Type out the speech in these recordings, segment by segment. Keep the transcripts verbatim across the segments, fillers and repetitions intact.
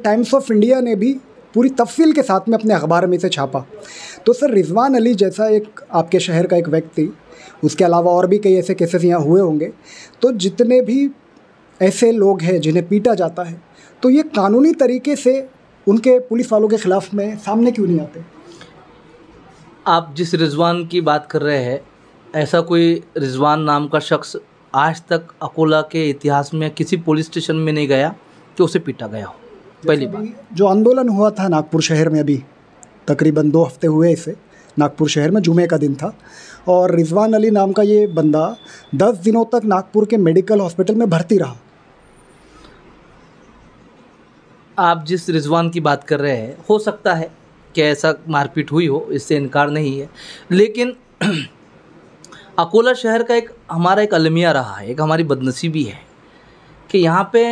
Times of India ने भी पूरी तफसील के साथ में अपने अखबार में इसे छापा। तो सर, रिजवान अली जैसा एक आपके शहर का एक व्यक्ति, उसके अलावा और भी कई ऐसे केसेस यहाँ हुए होंगे, तो जितने भी ऐसे लोग हैं जिन्हें पीटा जाता है, तो ये कानूनी तरीके से उनके पुलिस वालों के ख़िलाफ़ में सामने क्यों नहीं आते? आप जिस रिजवान की बात कर रहे हैं, ऐसा कोई रिजवान नाम का शख्स आज तक अकोला के इतिहास में किसी पुलिस स्टेशन में नहीं गया कि उसे पीटा गया हो। पहली बात, जो आंदोलन हुआ था नागपुर शहर में, अभी तकरीबन दो हफ्ते हुए इसे, नागपुर शहर में जुमे का दिन था, और रिजवान अली नाम का ये बंदा दस दिनों तक नागपुर के मेडिकल हॉस्पिटल में भर्ती रहा। आप जिस रिजवान की बात कर रहे हैं, हो सकता है कि ऐसा मारपीट हुई हो, इससे इनकार नहीं है, लेकिन अकोला शहर का एक हमारा एक अलमिया रहा है, एक हमारी बदनसीबी है कि यहाँ पे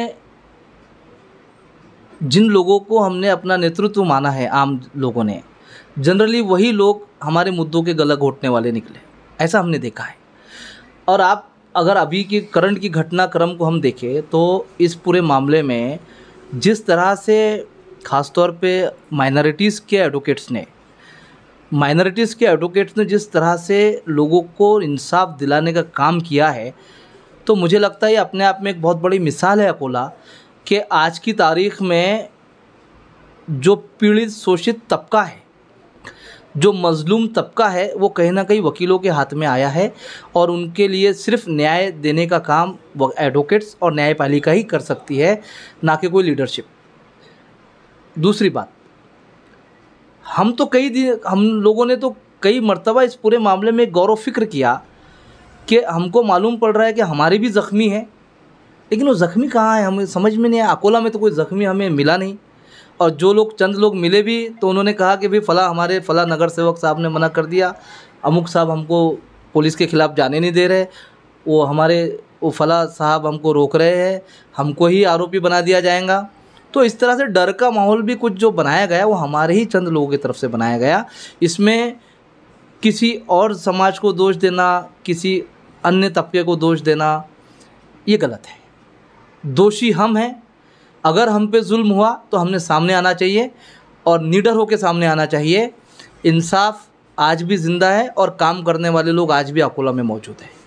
जिन लोगों को हमने अपना नेतृत्व माना है, आम लोगों ने, जनरली वही लोग हमारे मुद्दों के गला घोटने वाले निकले। ऐसा हमने देखा है। और आप अगर अभी की करंट की घटनाक्रम को हम देखें तो इस पूरे मामले में जिस तरह से ख़ासतौर पे माइनॉरिटीज़ के एडवोकेट्स ने माइनॉरिटीज़ के एडवोकेट्स ने जिस तरह से लोगों को इंसाफ दिलाने का काम किया है, तो मुझे लगता है ये अपने आप में एक बहुत बड़ी मिसाल है अकोला कि आज की तारीख़ में जो पीड़ित शोषित तबका है, जो मज़लूम तबका है, वो कहीं ना कहीं वकीलों के हाथ में आया है और उनके लिए सिर्फ न्याय देने का काम वो एडवोकेट्स और न्यायपालिका ही कर सकती है, ना कि कोई लीडरशिप। दूसरी बात, हम तो कई दिन हम लोगों ने तो कई मर्तबा इस पूरे मामले में गौर व फिक्र किया कि हमको मालूम पड़ रहा है कि हमारे भी ज़ख्मी हैं, लेकिन वो ज़ख्मी कहाँ है हमें समझ में नहीं आया। अकोला में तो कोई ज़ख्मी हमें मिला नहीं, और जो लोग चंद लोग मिले भी तो उन्होंने कहा कि भाई फ़ला हमारे फ़ला नगर सेवक साहब ने मना कर दिया, अमुक साहब हमको पुलिस के ख़िलाफ़ जाने नहीं दे रहे, वो हमारे वो फ़ला साहब हमको रोक रहे हैं, हमको ही आरोपी बना दिया जाएगा। तो इस तरह से डर का माहौल भी कुछ जो बनाया गया वो हमारे ही चंद लोगों की तरफ से बनाया गया। इसमें किसी और समाज को दोष देना, किसी अन्य तबके को दोष देना, ये गलत है। दोषी हम हैं। अगर हम पे जुल्म हुआ तो हमने सामने आना चाहिए और निडर होकर सामने आना चाहिए। इंसाफ आज भी ज़िंदा है और काम करने वाले लोग आज भी अकोला में मौजूद हैं।